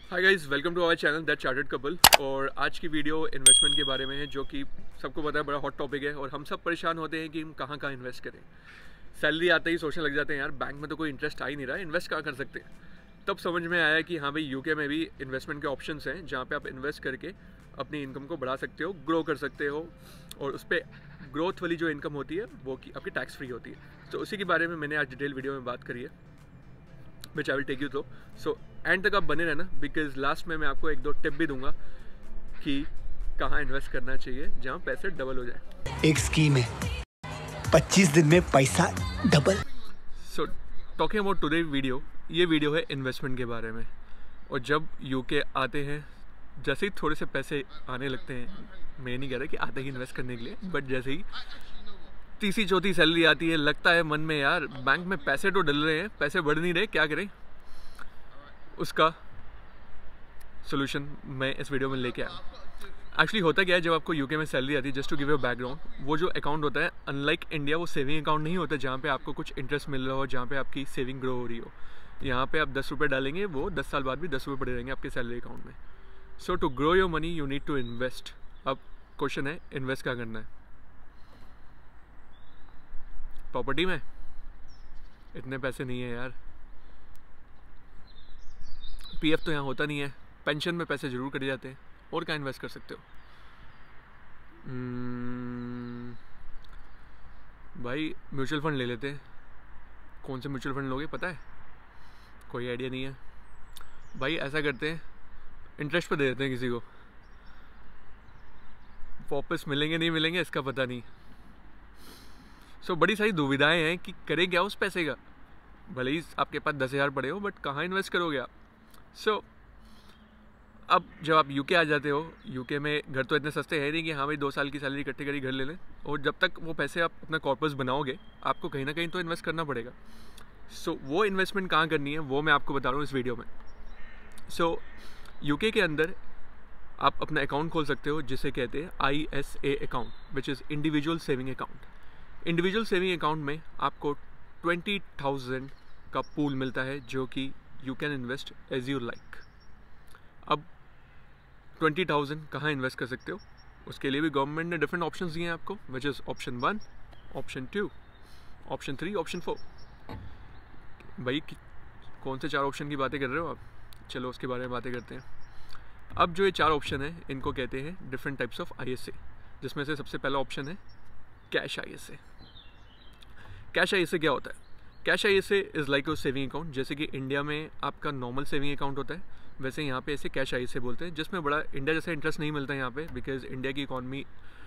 Hi guys, welcome to our channel that chartered couple. और आज की वीडियो इन्वेस्टमेंट के बारे में है, जो कि सबको पता है बड़ा हॉट टॉपिक है और हम सब परेशान होते हैं कि हम कहाँ कहाँ इन्वेस्ट करें। सैलरी आते ही सोचने लग जाते हैं यार बैंक में तो कोई इंटरेस्ट आ ही नहीं रहा है, इन्वेस्ट कहाँ कर सकते हैं। तब समझ में आया कि हाँ भाई, यूके में भी इन्वेस्टमेंट के ऑप्शंस हैं जहाँ पे आप इन्वेस्ट करके अपनी इनकम को बढ़ा सकते हो, ग्रो कर सकते हो। और उस पर ग्रोथ वाली जो इनकम होती है वो की आपकी टैक्स फ्री होती है। तो उसी के बारे में मैंने आज डिटेल वीडियो में बात करी है, which I will take you through. So end तक आप बने रहना, बिकॉज लास्ट में मैं आपको एक दो टिप भी दूंगा कि कहाँ इन्वेस्ट करना चाहिए जहाँ पैसे डबल हो जाए। एक स्कीम है 25 दिन में पैसा double. So talking about today video, ये वीडियो है इन्वेस्टमेंट के बारे में। और जब यूके आते हैं, जैसे ही थोड़े से पैसे आने लगते हैं, मैं नहीं कह रहा कि आते ही इन्वेस्ट करने के लिए, बट जैसे ही तीसरी चौथी सैलरी आती है, लगता है मन में यार बैंक में पैसे तो डल रहे हैं, पैसे बढ़ नहीं रहे, क्या करें। उसका सोल्यूशन मैं इस वीडियो में लेके आया। एक्चुअली होता क्या है, जब आपको यूके में सैलरी आती है, just to give you background, वो जो अकाउंट होता है अनलाइक इंडिया, वो सेविंग अकाउंट नहीं होता जहाँ पे आपको कुछ इंटरेस्ट मिल रहा हो, जहाँ पे आपकी सेविंग ग्रो हो रही हो। यहाँ पे आप 10 रुपये डालेंगे, वो 10 साल बाद भी 10 रुपये पड़े रहेंगे आपके सैलरी अकाउंट में। So to grow your money you need to invest. अब क्वेश्चन है, इन्वेस्ट क्या करना है। प्रॉपर्टी में इतने पैसे नहीं है यार, पीएफ तो यहाँ होता नहीं है, पेंशन में पैसे जरूर कटे जाते हैं, और क्या इन्वेस्ट कर सकते हो। भाई म्यूचुअल फंड ले लेते हैं। कौन से म्यूचुअल फंड लोगे पता है? कोई आइडिया नहीं है। भाई ऐसा करते हैं, इंटरेस्ट पे दे देते हैं किसी को, वापस मिलेंगे नहीं मिलेंगे इसका पता नहीं। सो बड़ी सारी दुविधाएं हैं कि करें क्या उस पैसे का। भले ही आपके पास 10,000 पड़े हो, बट कहाँ इन्वेस्ट करोगे आप। सो अब जब आप यूके आ जाते हो, यूके में घर तो इतने सस्ते हैं नहीं कि हाँ भाई 2 साल की सैलरी इकट्ठी करी घर ले लें। और जब तक वो पैसे आप अपना कॉर्पस बनाओगे, आपको कहीं ना कहीं तो इन्वेस्ट करना पड़ेगा। सो वो इन्वेस्टमेंट कहाँ करनी है वो मैं आपको बता रहा हूँ इस वीडियो में। सो यूके के अंदर आप अपना अकाउंट खोल सकते हो, जिसे कहते हैं ISA account, which is individual saving account. Individual saving account में आपको 20,000 का पूल मिलता है, जो कि you can invest as you like. अब 20,000 कहाँ इन्वेस्ट कर सकते हो, उसके लिए भी गवर्नमेंट ने डिफरेंट ऑप्शंस दिए हैं आपको, which is option 1, option 2, option 3, option 4। भाई कौन से 4 ऑप्शन की बातें कर रहे हो आप? चलो उसके बारे में बातें करते हैं। अब जो ये 4 ऑप्शन है, इनको कहते हैं डिफरेंट टाइप्स ऑफ ISA, जिसमें से सबसे पहला ऑप्शन है कैश ISA। कैश ISA क्या होता है? Cash ISA is like your saving account. जैसे कि इंडिया में आपका नॉर्मल सेविंग अकाउंट होता है, वैसे यहाँ पे ऐसे कैश ISA बोलते हैं, जिसमें बड़ा इंडिया जैसा इंटरेस्ट नहीं मिलता है यहाँ पे, बिकॉज इंडिया की इकॉनमी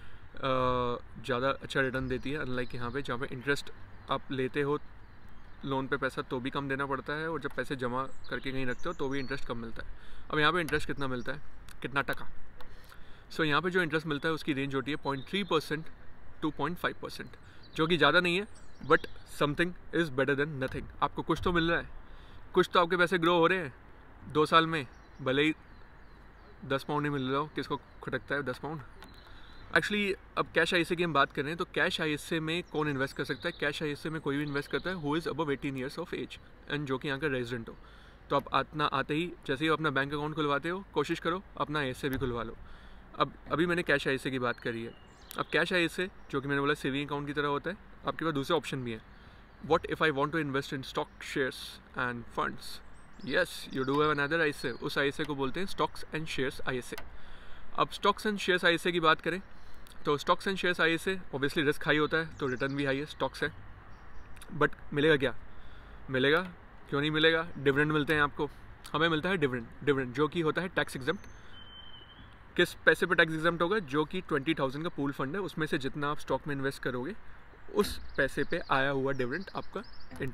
ज़्यादा अच्छा रिटर्न देती है, अनलाइक यहाँ पे जहाँ पे इंटरेस्ट आप लेते हो लोन पे पैसा तो भी कम देना पड़ता है, और जब पैसे जमा करके कहीं रखते हो तो भी इंटरेस्ट कम मिलता है। अब यहाँ पे इंटरेस्ट कितना मिलता है, कितना टका? सो यहाँ पे जो इंटरेस्ट मिलता है उसकी रेंज होती है 0.3% to 0.5%, जो कि ज़्यादा नहीं है, but something is better than nothing. आपको कुछ तो मिल रहा है, कुछ तो आपके पैसे ग्रो हो रहे हैं 2 साल में। भले ही 10 पाउंड नहीं मिल रहा हो, किसको खटकता है 10 पाउंड। एक्चुअली अब कैश ISA की हम बात कर रहे हैं, तो कैश ISA में कौन इन्वेस्ट कर सकता है? कैश ISA में कोई भी इन्वेस्ट करता है who is above 18 years of age and जो कि यहाँ का रेजिडेंट हो। तो आप आते ही जैसे ही अपना बैंक अकाउंट खुलवाते हो, कोशिश करो अपना ISA भी खुलवा लो। अब अभी मैंने कैश ISA की बात करी है। अब कैश ISA, जो कि मैंने बोला सेविंग अकाउंट की तरह होता है, आपके पास दूसरा ऑप्शन भी है। What if I want to invest in stock, shares and funds? Yes, you do have another ISA। उस ISA को बोलते हैं स्टॉक्स एंड शेयर्स ISA। अब स्टॉक्स एंड शेयर्स ISA की बात करें, तो stocks and shares ISA obviously risk high होता है, तो रिटर्न भी हाई है, स्टॉक्स है। बट मिलेगा क्या? मिलेगा, क्यों नहीं मिलेगा? डिविडेंड मिलते हैं आपको। हमें मिलता है डिविडेंड जो कि होता है टैक्स एग्जम्प्ट। किस पैसे पे टैक्स एग्जम्प्ट होगा? जो कि 20,000 का पूल फंड है, उसमें से जितना आप स्टॉक में इन्वेस्ट करोगे, उस पैसे पे आया हुआ डिविडेंड आपका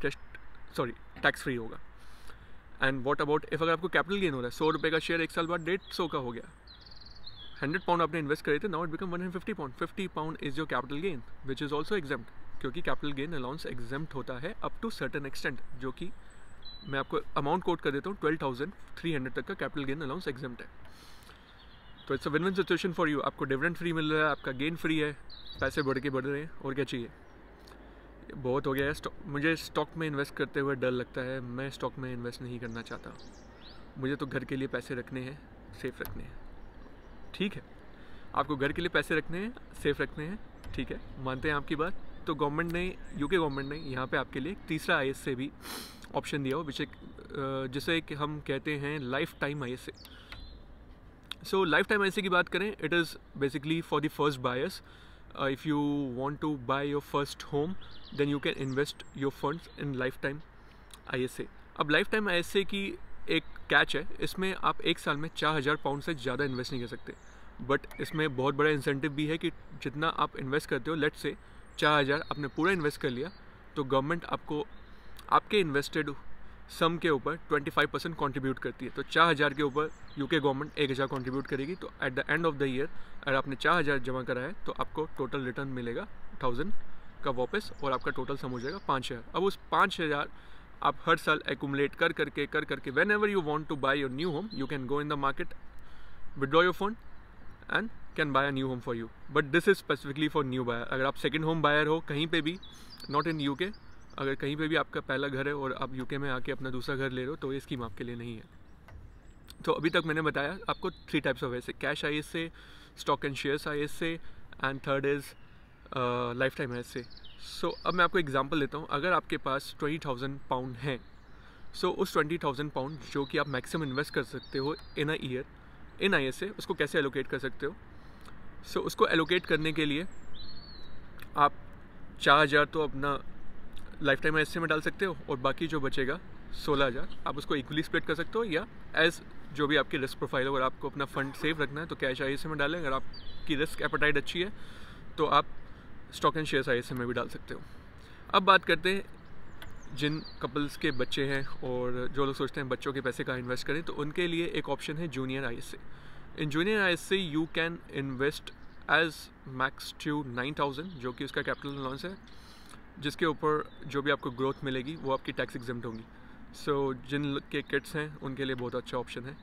टैक्स फ्री होगा। एंड व्हाट अबाउट इफ अगर आपको कैपिटल गेन हो रहा है, 100 रुपये का शेयर 1 साल बाद 150 का हो गया, 100 पाउंड आपने इन्वेस्ट करे थे, now it become 150 pound. 50 pound is your capital gain, which is also exempt, क्योंकि कैपिटल गेन अलाउंस एग्जम्प्ट होता है अप टू सर्टेन एक्सटेंट, जो कि मैं आपको अमाउंट कोट कर देता हूँ, 12,300 तक का कैपिटल गेन अलाउंस एग्जम्प्ट है। तो it's a win win situation for you. आपको डिविडेंड फ्री मिल रहा है, आपका गेन फ्री है, पैसे बढ़ रहे हैं, और क्या चाहिए। बहुत हो गया है। मुझे स्टॉक में इन्वेस्ट करते हुए डर लगता है, मैं स्टॉक में इन्वेस्ट नहीं करना चाहता। मुझे तो घर के लिए पैसे रखने हैं, सेफ रखने हैं। ठीक है, आपको घर के लिए पैसे रखने हैं, सेफ रखने हैं, ठीक है, मानते हैं आपकी बात। तो गवर्नमेंट ने, यूके गवर्नमेंट ने यहाँ पे आपके लिए तीसरा ISA भी ऑप्शन दिया हो, जिसे कि हम कहते हैं life time ISA। So life time ISA की बात करें, it is basically for the first buyers. If you want to buy your first home then you can invest your funds in life time ISA। अब life time ISA की एक catch है, इसमें आप एक साल में 4000 पाउंड से ज़्यादा इन्वेस्ट नहीं कर सकते, बट इसमें बहुत बड़ा इंसेंटिव भी है कि जितना आप इन्वेस्ट करते हो, लेट से 4000 आपने पूरा इन्वेस्ट कर लिया, तो गवर्नमेंट आपको आपके इन्वेस्टेड सम के ऊपर 25% कंट्रीब्यूट करती है। तो 4000 के ऊपर यूके गवर्नमेंट 1000 कंट्रीब्यूट करेगी। तो at the end of the year अगर आपने 4000 जमा करा है तो आपको टोटल रिटर्न मिलेगा 1000 का वापस, और आपका टोटल सम हो जाएगा 5000। अब उस 5000 आप हर साल एक्यूमुलेट कर करके whenever you want to buy your new home, you can go in the market, withdraw your fund and can buy a new home for you. But this is specifically for new buyer. अगर आप second home buyer हो कहीं पे भी, not in UK, अगर कहीं पे भी आपका पहला घर है और आप यूके में आके अपना दूसरा घर ले रहे हो, तो ये स्कीम आपके लिए नहीं है। तो अभी तक मैंने बताया आपको 3 types of ISA, cash ISA, stock and shares ISA, and third is life time ISA। So अब मैं आपको एग्जांपल देता हूँ। अगर आपके पास 20,000 पाउंड हैं, सो उस 20,000 पाउंड जो कि आप मैक्सिमम इन्वेस्ट कर सकते हो इन अ ईयर इन ISA, उसको कैसे एलोकेट कर सकते हो? सो उसको एलोकेट करने के लिए आप 4000 तो अपना लाइफ टाइम ISA में डाल सकते हो, और बाकी जो बचेगा 16,000 आप उसको इक्वली स्प्लिट कर सकते हो, या एज जो भी आपकी रिस्क प्रोफाइल हो। अगर आपको अपना फंड सेफ रखना है तो कैश ISA में डालें, अगर आपकी रिस्क एपेटाइट अच्छी है तो आप स्टॉक एंड शेयर्स ISA में भी डाल सकते हो। अब बात करते हैं जिन कपल्स के बच्चे हैं और जो लोग सोचते हैं बच्चों के पैसे कहाँ इन्वेस्ट करें, तो उनके लिए एक ऑप्शन है junior ISA। In junior ISA you can invest as max to 9,000, जो कि उसका कैपिटल अलाउंस है, जिसके ऊपर जो भी आपको ग्रोथ मिलेगी वो आपकी टैक्स एग्जेम्प्ट होंगी। सो जिन के किड्स हैं उनके लिए बहुत अच्छा ऑप्शन है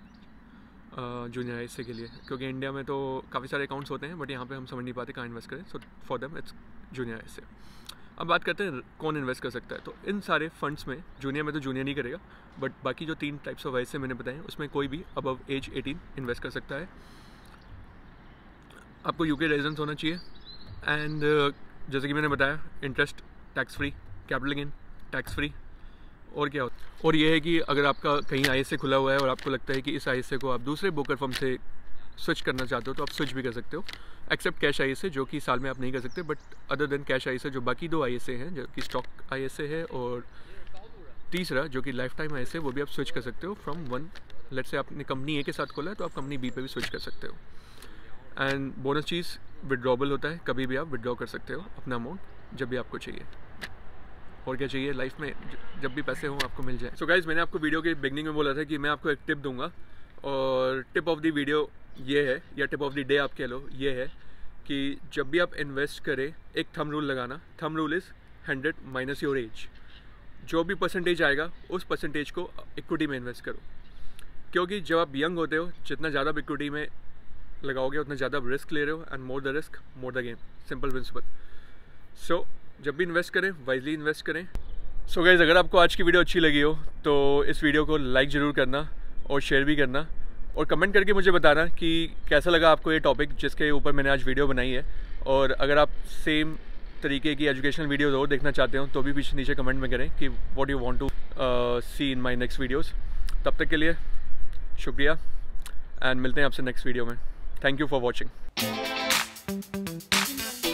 जूनियर ISA के लिए, क्योंकि इंडिया में तो काफ़ी सारे अकाउंट्स होते हैं बट यहाँ पे हम समझ नहीं पाते कहाँ इन्वेस्ट करें। So for them it's junior ISA। अब बात करते हैं कौन इन्वेस्ट कर सकता है। तो इन सारे फंड्स में जूनियर में तो जूनियर नहीं करेगा, बट बाकी जो 3 टाइप्स ऑफ ISA मैंने बताए उसमें कोई भी अबव एज 18 इन्वेस्ट कर सकता है। आपको यूके रेजिडेंस होना चाहिए, एंड जैसे कि मैंने बताया interest tax free, capital gain tax free, और क्या होता है, और ये है कि अगर आपका कहीं ISA खुला हुआ है और आपको लगता है कि इस ISA को आप दूसरे ब्रोकर फर्म से स्विच करना चाहते हो तो आप स्विच भी कर सकते हो, एक्सेप्ट कैश ISA जो कि साल में आप नहीं कर सकते। But other than cash ISA जो बाकी 2 ISA हैं, जो कि स्टॉक ISA है और तीसरा जो कि लाइफ टाइम ISA, वो भी आप स्विच कर सकते हो फ्रॉम वन। लेट्स से आपने कंपनी A के साथ खोला है तो आप कंपनी B पे भी स्विच कर सकते हो। एंड बोनस चीज़ विड्रॉबल होता है, कभी भी आप विड्रॉ कर सकते हो अपना अमाउंट जब भी आपको चाहिए। और क्या चाहिए लाइफ में, जब भी पैसे हों आपको मिल जाए। सो गाइज, मैंने आपको वीडियो के बिगनिंग में बोला था कि मैं आपको एक टिप दूंगा, और टिप ऑफ द वीडियो ये है, या टिप ऑफ द डे आप कह लो, ये है कि जब भी आप इन्वेस्ट करें एक थंब रूल लगाना। Thumb rule is 100 minus your age. जो भी परसेंटेज आएगा उस परसेंटेज को इक्विटी में इन्वेस्ट करो, क्योंकि जब आप यंग होते हो जितना ज़्यादा आप इक्विटी में लगाओगे उतना ज़्यादा आप रिस्क ले रहे हो, and more the risk more the game, simple principle. So जब भी इन्वेस्ट करें वाइजली इन्वेस्ट करें। सो गाइज, अगर आपको आज की वीडियो अच्छी लगी हो तो इस वीडियो को लाइक ज़रूर करना और शेयर भी करना, और कमेंट करके मुझे बताना कि कैसा लगा आपको ये टॉपिक जिसके ऊपर मैंने आज वीडियो बनाई है। और अगर आप सेम तरीके की एजुकेशनल वीडियोज़ और देखना चाहते हो तो भी पीछे नीचे कमेंट में करें कि what you want to see in my next videos. तब तक के लिए शुक्रिया, एंड मिलते हैं आपसे नेक्स्ट वीडियो में। Thank you for watching.